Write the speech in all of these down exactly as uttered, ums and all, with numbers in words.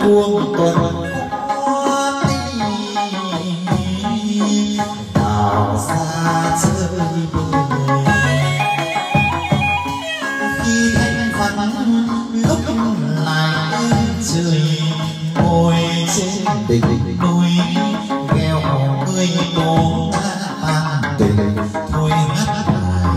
buông tuần đào xa chơi bời khi thanh vắng lúc lại trời ngồi trên đỉnh núi gheo người cô ta tình thôi hát lại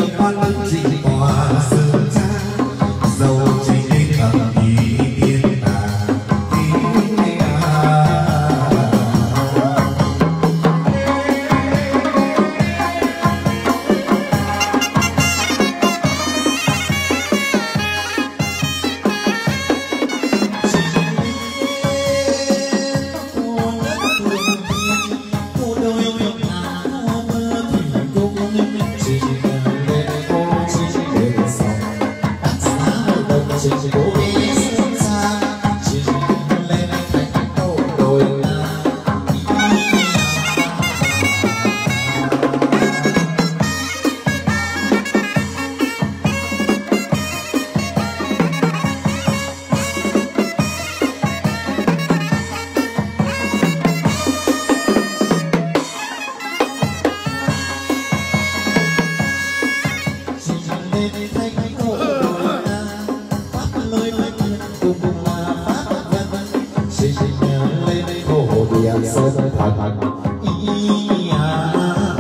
dầu chỉ thầm thì tiền lên thanh cổ pháp lối cùng là pháp vân sinh lên cổ địa sơn thần ý à.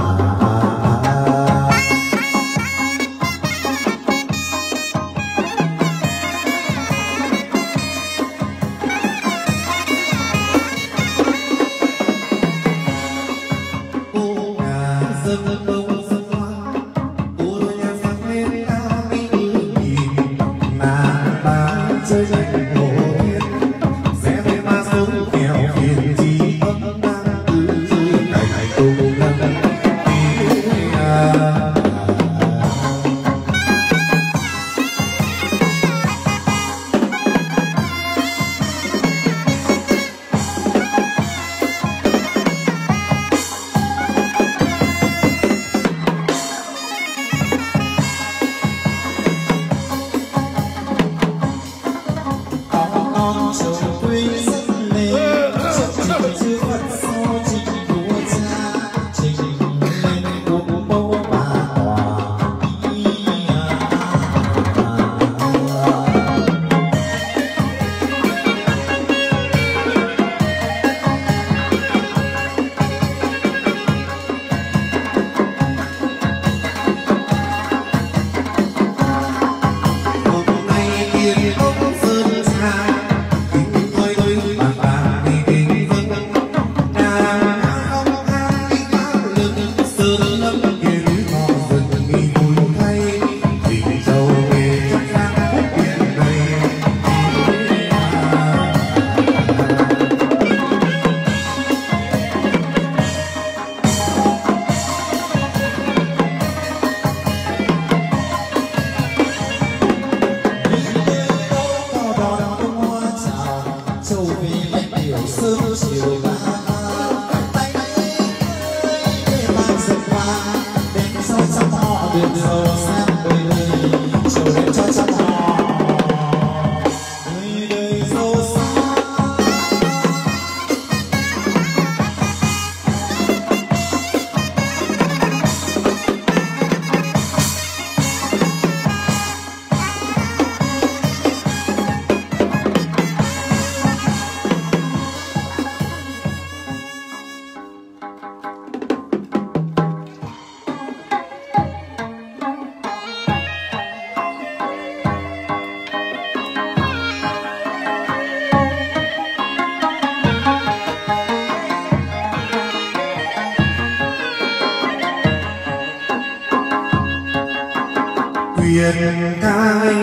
Huyền cai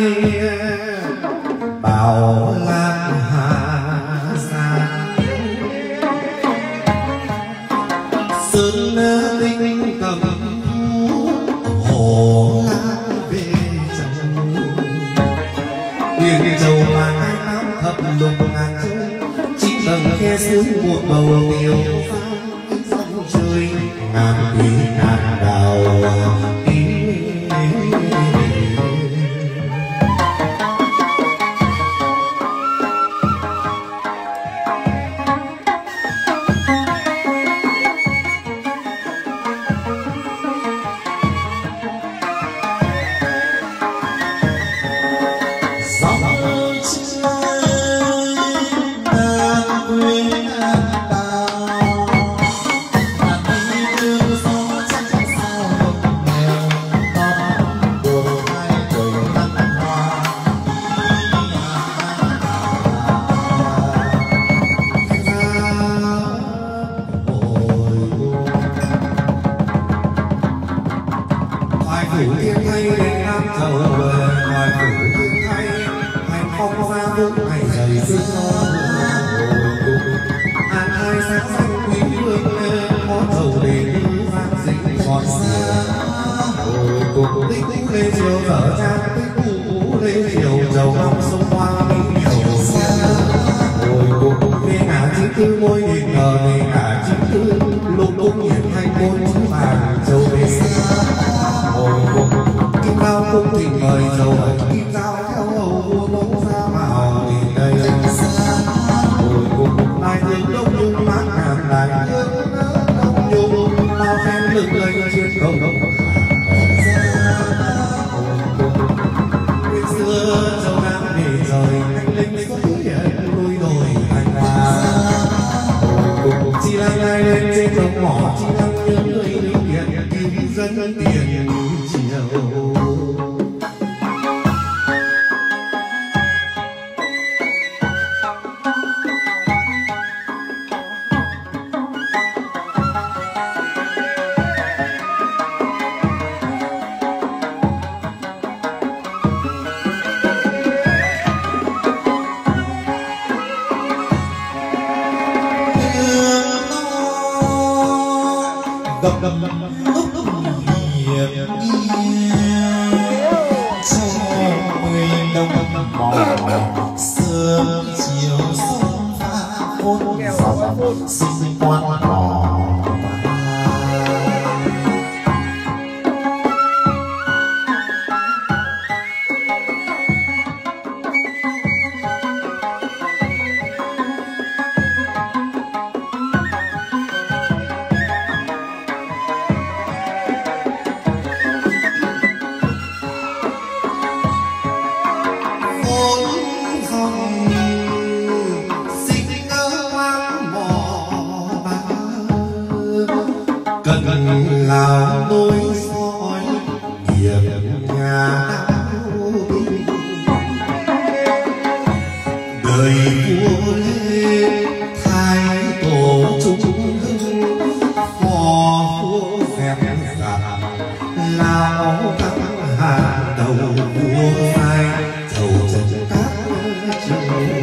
bảo lạc hà sa sơn tinh cầm hồ lạc về trong huyền châu mà hai năm thập lục ngàn châu chín tầng khe suối một bầu tiêu sông chơi ngàn thủy ngàn đào cứ môi nhìn ngờ này cả chính tư lục cung nhiệt hay môn chữ vàng châu về hồi cùng kim cao cung thì mời dầu kim cao theo hầu vua mẫu ra vào thì đây hồi cùng đại tướng đông nhung mát ngàn đại tướng đông nhung bao phen lừng lây chuyên công đông hồi cùng đầm đầm lúc hiệp cho người đông mò sớm chiều sông pha phun dòng sinh quan mò là nối dõi nghiệp nhà đời vua lê thái tổ trung hưng phò vua dẹp giặc lao các hàng đầu vua ai chầu trần các châu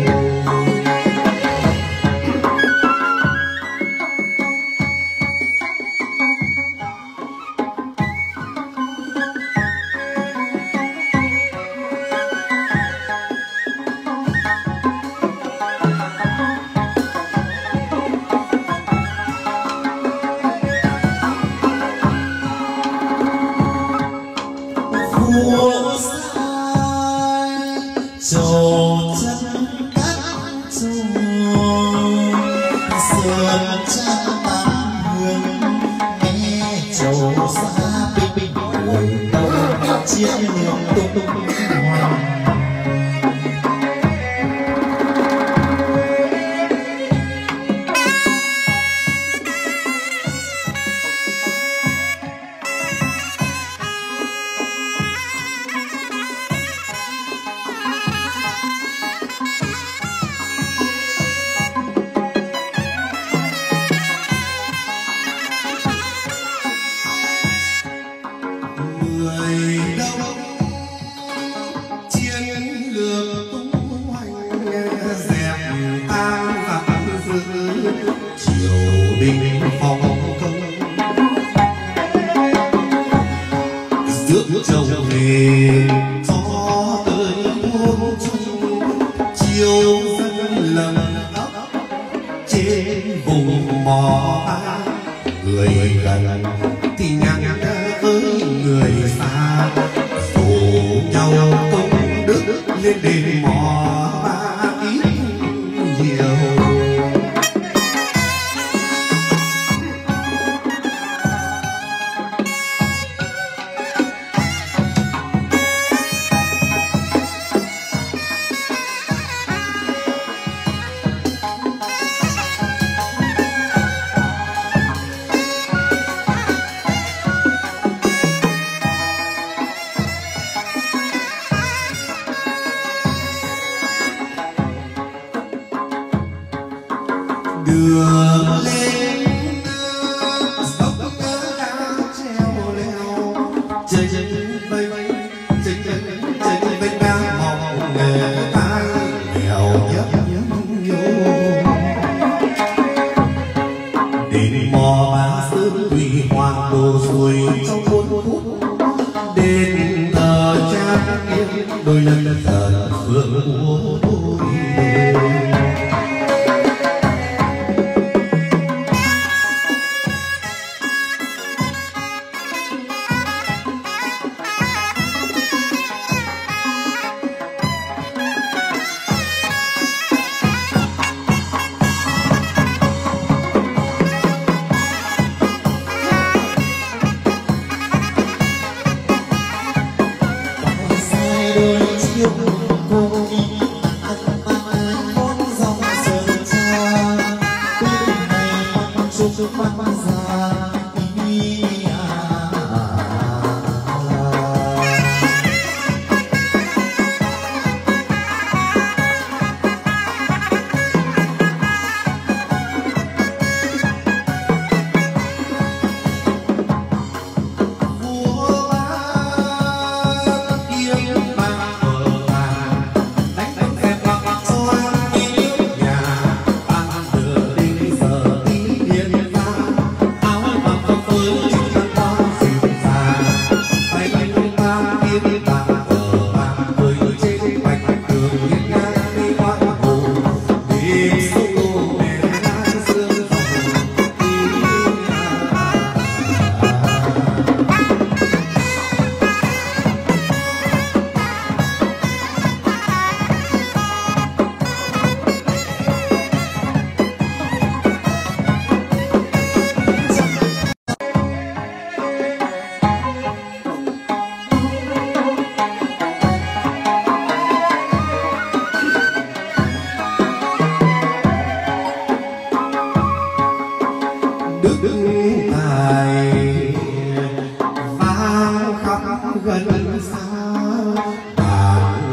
vua sai trầu chân các châu sơn cha tam hương nghe trầu xa bình bình ngồi đâu chiến liều tung hoàng người đông chiến lược tung hoành dẹp tan giặc dữ triều đình phong công rước châu về gió tới muôn trung chiều dân lầm ấp trên vùng mò ba người gần thì nhắc với người xa rủ nhau công đức lên đền mò ba ít nhiều đưa lên dốc cao treo leo chơi chân vây chơi chân chơi vây đang mong nghề tai mèo nhấp nhô đền mò ba sớm tùy hoàng đồ xuôi trong muôn phút đền thờ cha kiến đôi lần thờ phượng của tôi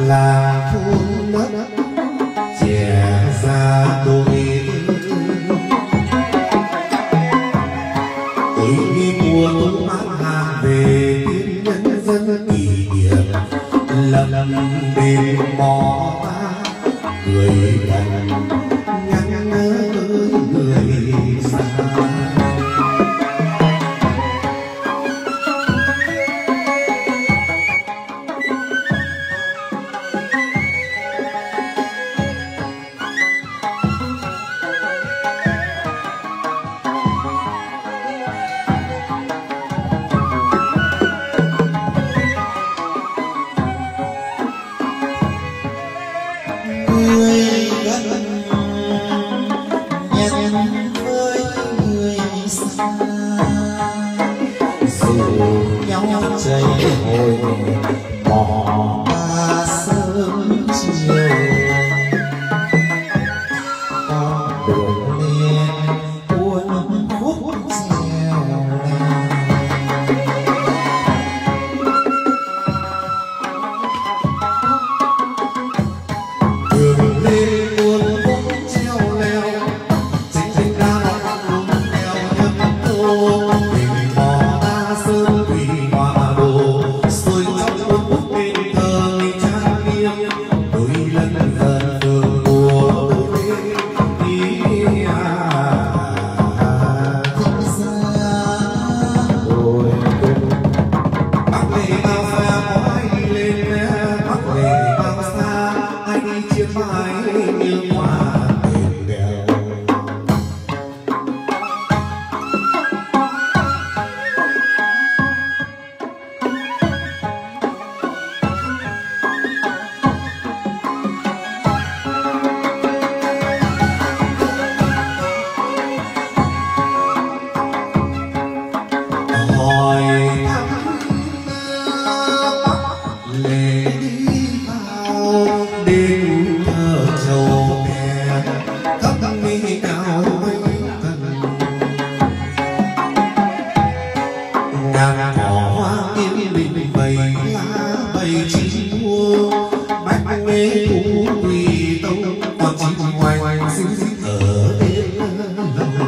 là thôn đất trẻ ra đôi tôi đi mua tôi bán hàng về tiên nhân dân kỷ niệm lầm đêm mò ta người gần nhắc nhớ người xa. Cháy hồi bỏ ta sớm chiều con đường lên buồn khúc treo đường lên buồn khúc treo leo chính chính ra nó luôn leo nhấp tô tình bỏ ta sớm vì hòa đồ rồi trong cuốn bút bên thơ trang nghiêm đôi lần dần đường của tôi đi à thích ra rồi bắc lệ bao xa có ai lên bắc lệ bao xa ai đi chia vai như hoa đèn đèo. Hỏi thăm bắc lệ đi vào đêm thơ châu bé thấp mi cao mấy tầng ngàn cỏ hoa yên bình bầy lá bầy chim mua bách nghe thú quỳ tông còn chim ngoài xinh xinh ở bên lâu.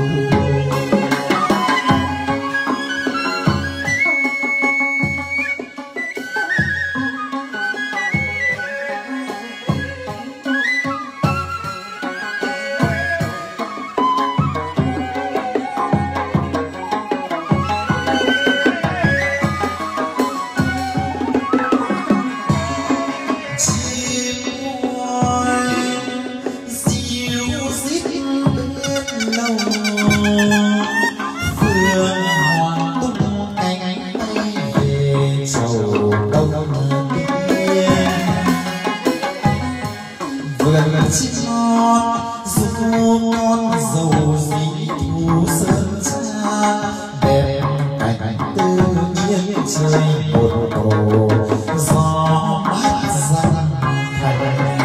vườn chim non dù con dầu dĩ thu sơn cha đẹp cảnh tự nhiên trời một màu gió mát răng thành.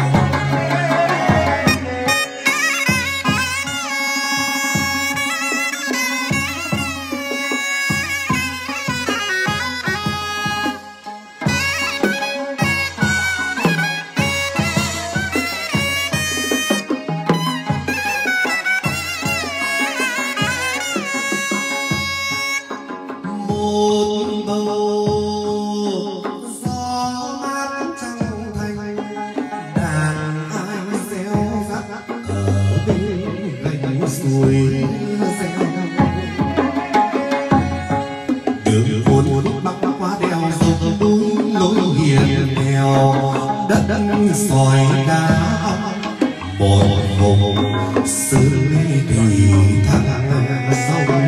Đường cuốn bắc qua đèo dốc núi lối hiền nghèo đất đất sỏi đá một vùng xứ thủy thăng sông.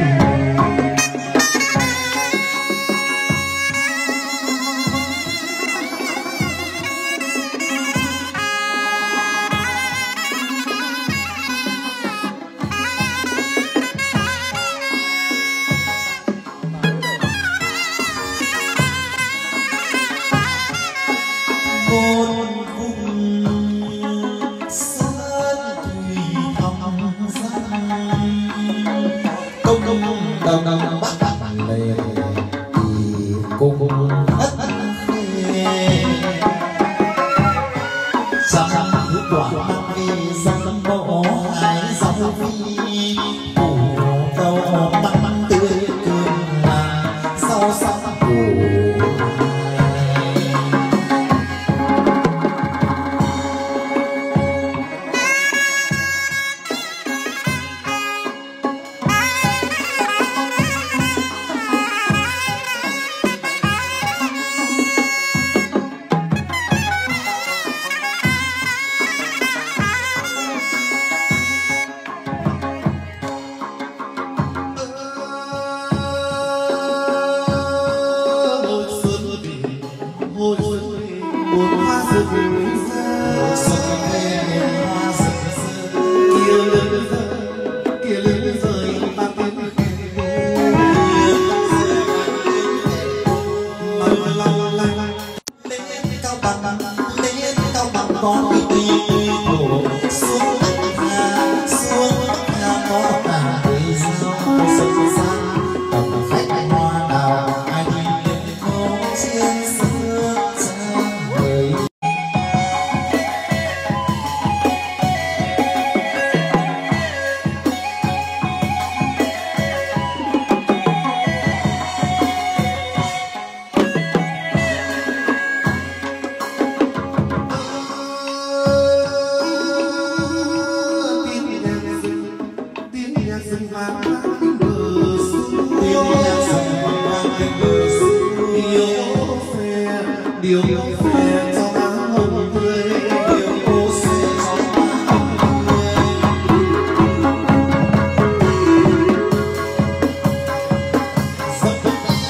Sơn thủy thăm răng quả năm đi dân mộ ai dòng phi củ cầu bắn tươi cười là sau sắc củ. Điều phê cho áo hồng tươi, điều cô sẽ cho áo hồng tươi.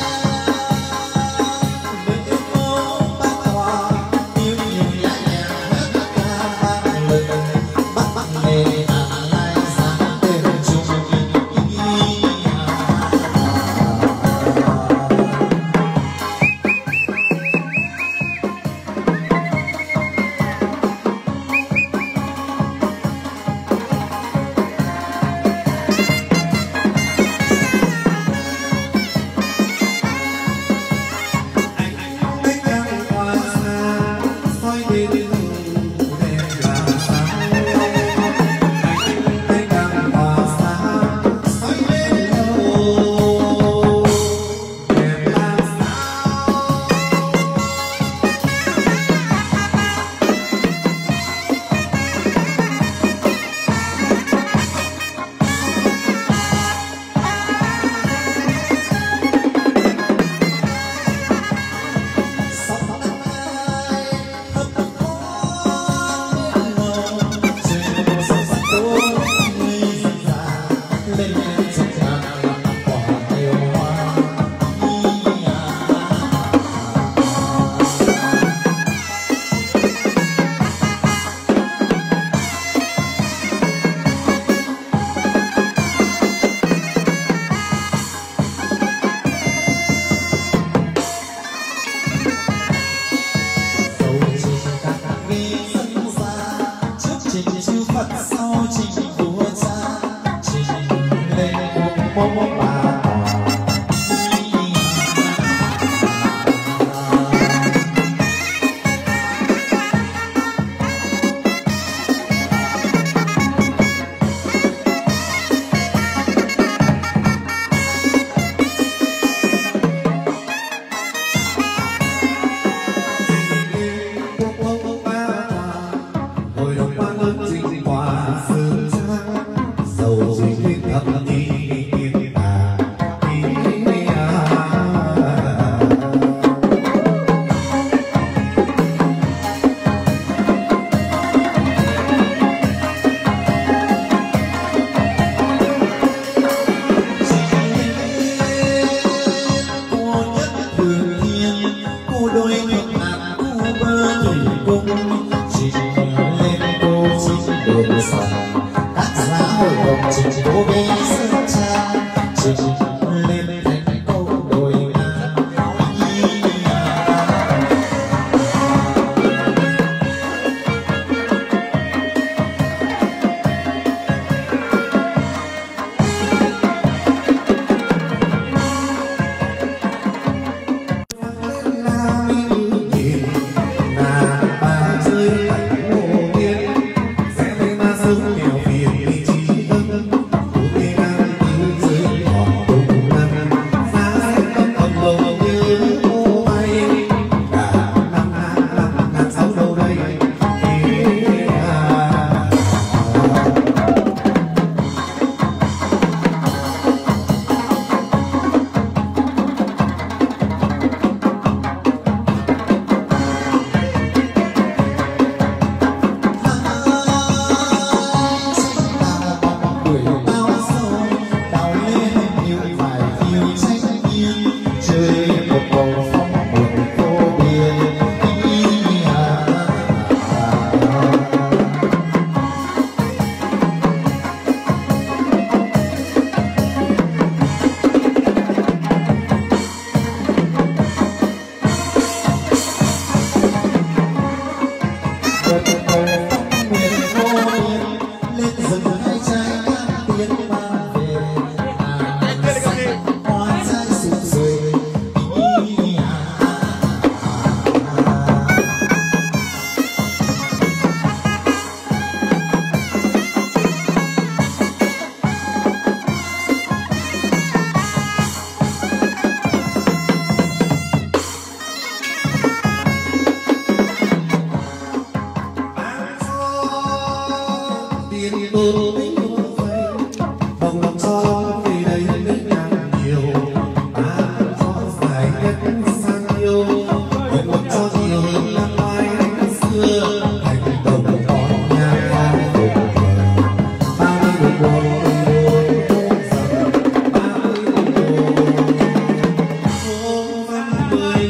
Với cô bác hoa, yêu nhiều nhẹ nhàng hết ca vang lời bắt bắt lệ à lai dáng tên chung. rơi hương mấy mùa vây vòng lòng gió về đây nước càng nhiều ta gió dài nhất sang yêu vòng lòng gió nhiều hơn năm mai xưa thành đồng con nhà con cùng ba mươi buồn buồn ba mươi buồn buồn văn mười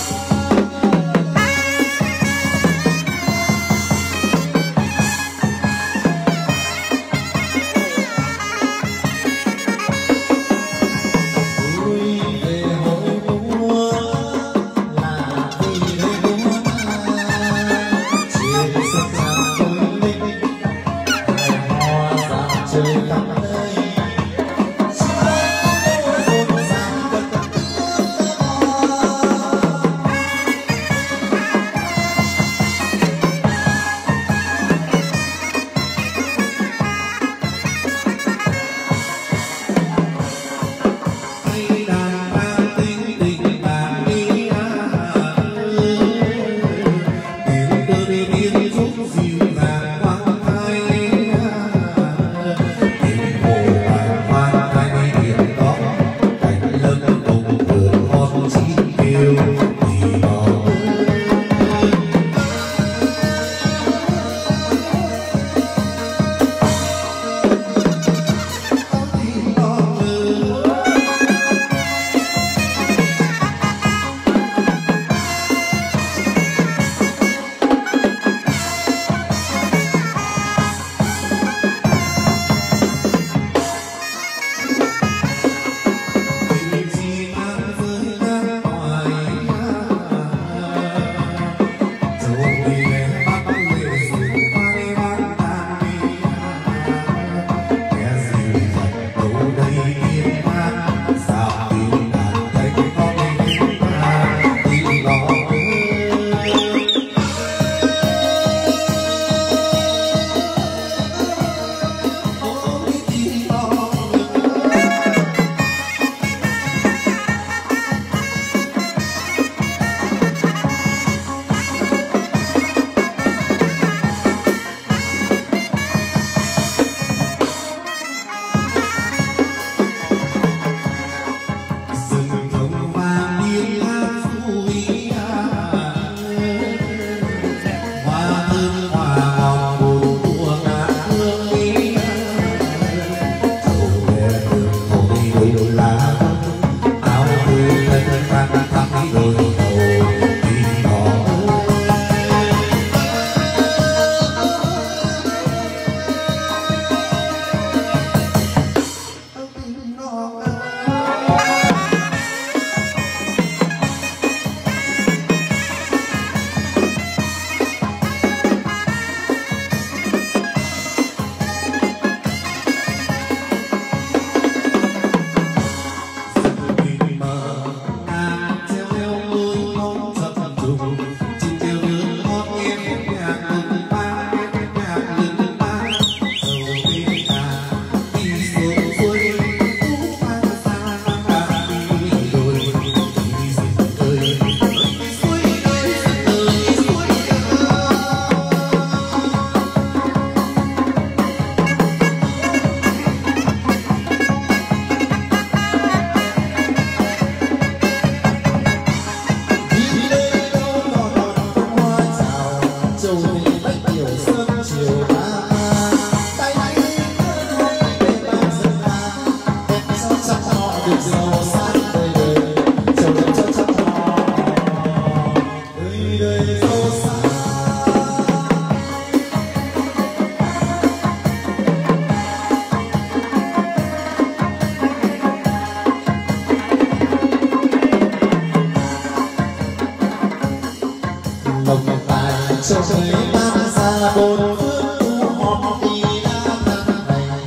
cho thấy tan xa bốn phương tu họp đi đã năm ngày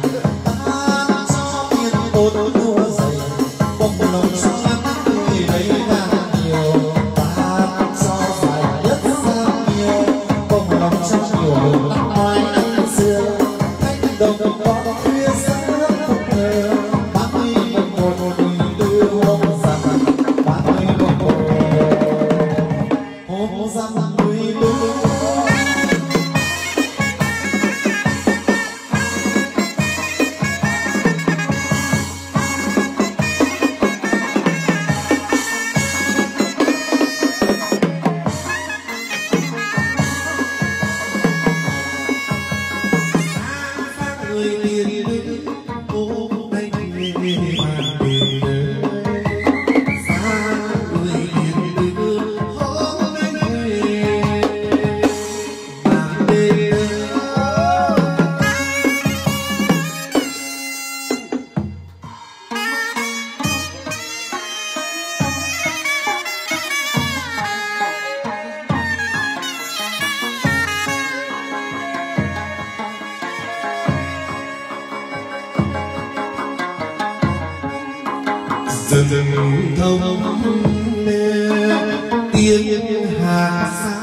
ban cho thiên tôn đua dày bông lòng cho ngắn người lấy càng nhiều ban cho dài nhất sang nhiều bông lòng cho nhiều năm ngoài năm xưa thanh đồng có khuya sáng phục thờ ba mươi mùng một mùng tư hôm rằm ba mươi mùng một hôm rằm mười tư rừng thông tiếng hà xa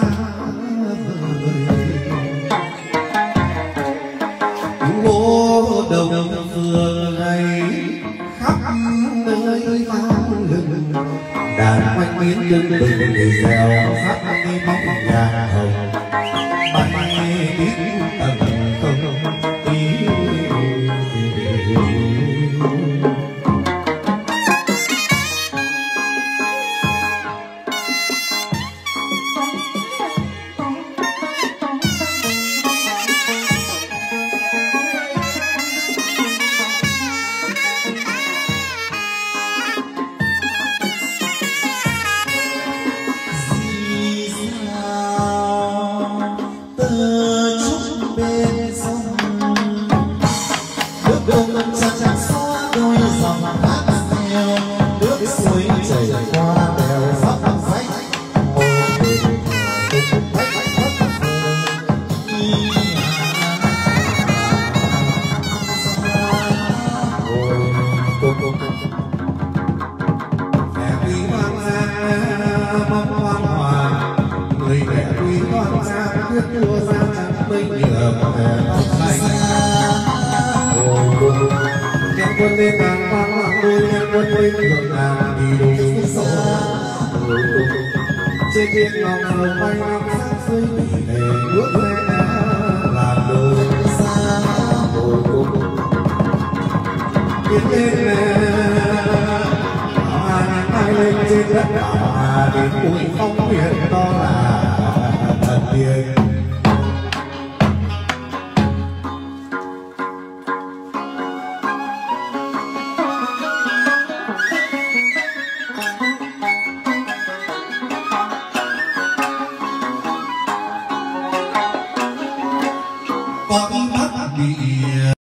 ngô đồng phường này khắp nơi vang lừng đàn quanh biến tương từng người reo phát đi bóng nhà hồng bay tiếng tầng không tí. Người mẹ quý con ra quyết đua ra chẳng mấy nhờ mẹ tóc xanh em quân lên đàn vang hoàng đôi em quân lên ngược đàn đi đúng số trên thiên ngọc sầu bay năm sát dưới để nước xe làm đôi xa tiến lên hàng hai lên trên đất bảo hà đến bụi phong huyền to là thật tiền. Con mắt bị